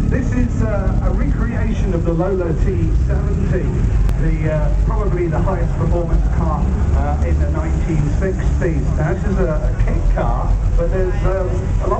This is a recreation of the Lola T70, probably the highest performance car in the 1960s. Now, this is a kit car, but there's a lot